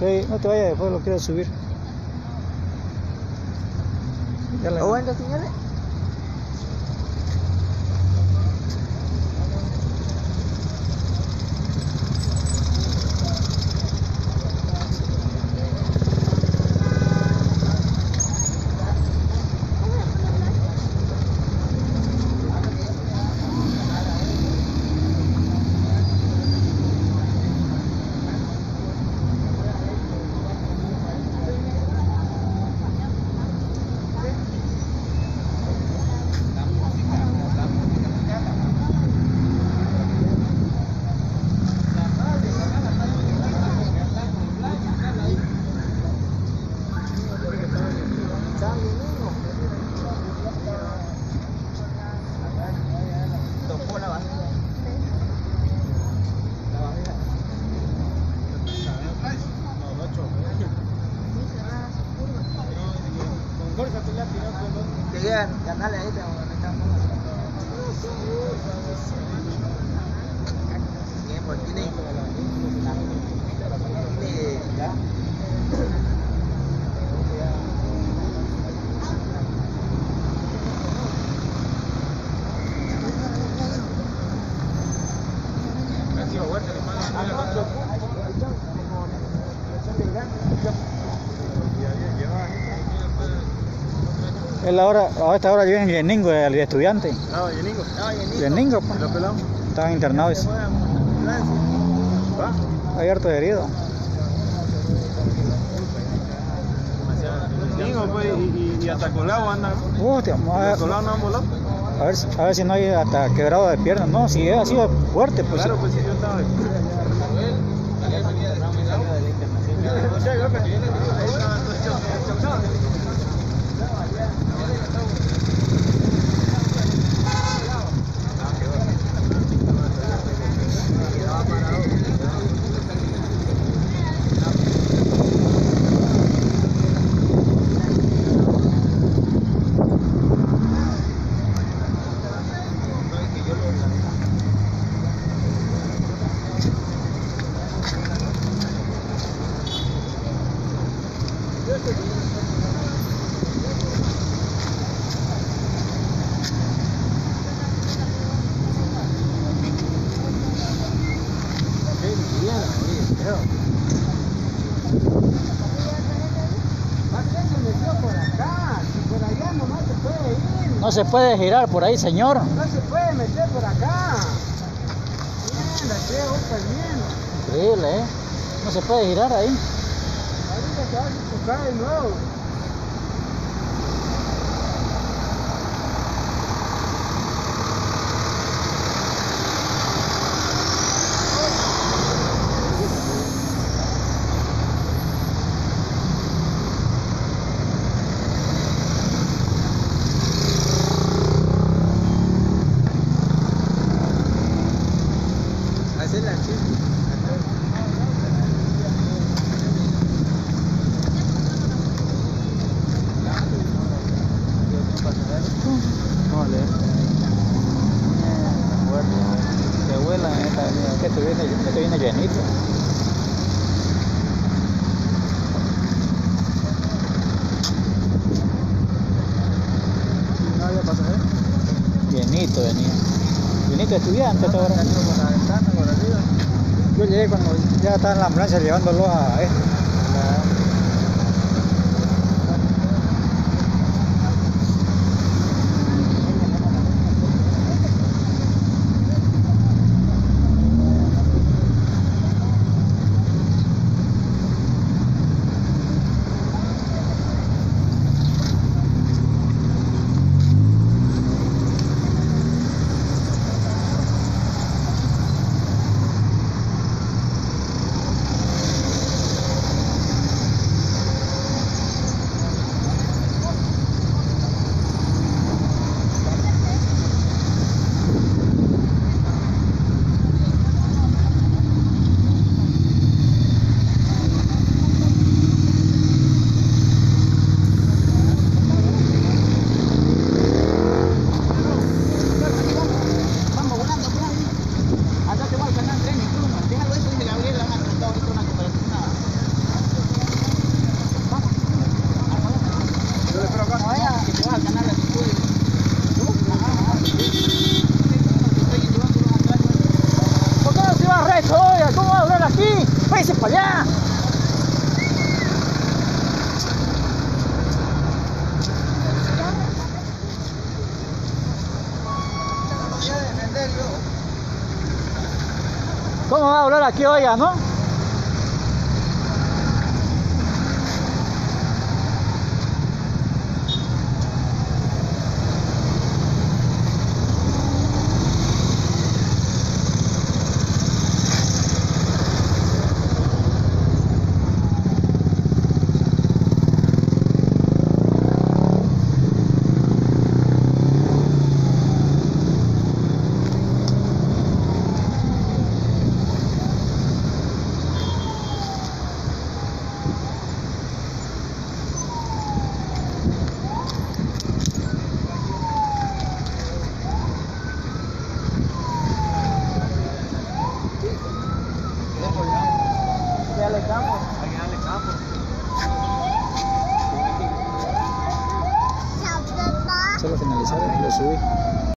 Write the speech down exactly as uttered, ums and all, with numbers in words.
Sí, no te vayas, después lo quiero subir. Ya le... ¿O bueno, señores? Ganale ahí, te vamos a meter. Bien, por aquí le. Ya. Es la hora, a esta hora viene Yeningo, el estudiante. Ah, Yeningo. Ah, Yeningo. Yeningo, pues. ¿Lo pelamos? Estaban internados. ¿Va? Hay harto herido. Yeningo, pues, y, y hasta colado andan. Hostia, a ver, colado no han volado. a ver, a ver si no hay hasta quebrado de piernas. No, si ha sido fuerte, pues. Claro, pues si yo estaba. No se puede girar por ahí, señor. No se puede meter por acá. Bien, la llevo, pues bien. Increíble, ¿eh? No se puede girar ahí. Ahorita se va a tocar de nuevo. Hacer la chiste. Vale. Que vuela esta avenida. Que esto viene, esto viene llenito. No había pasajero. Llenito venía. Llenito de estudiantes esta hora. Yo llegué cuando ya estaba en la ambulancia llevándolo a esto. aquí, oiga, ¿no? Dale campo. Hay que darle campo. Solo finalizar y lo subí.